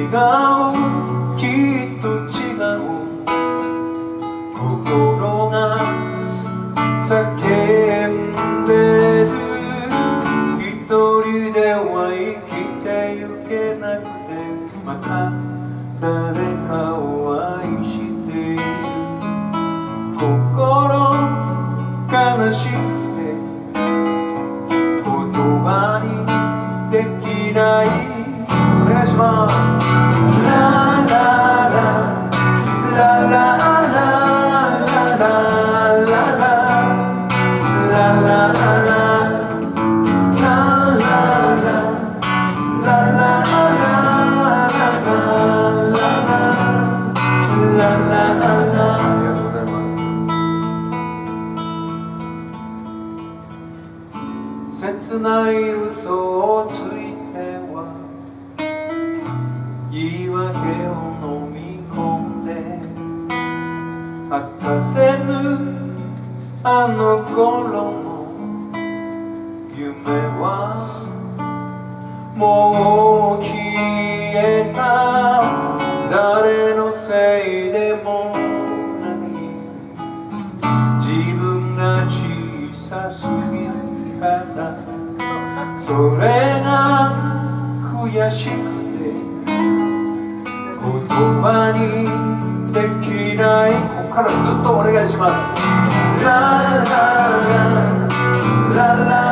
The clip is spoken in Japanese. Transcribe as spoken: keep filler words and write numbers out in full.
違うきっと違う心が叫んでる一人では生きてゆけなくてまた誰かを愛している心悲しくて言葉にできないお願いしますラララララララララララ切ない嘘をついては言い訳を飲み込んで明かせぬあの頃の夢はもう消えた誰のせいでもない自分が小さすぎるからそれが悔しくて言葉にできないここからずっとお願いしますララララララ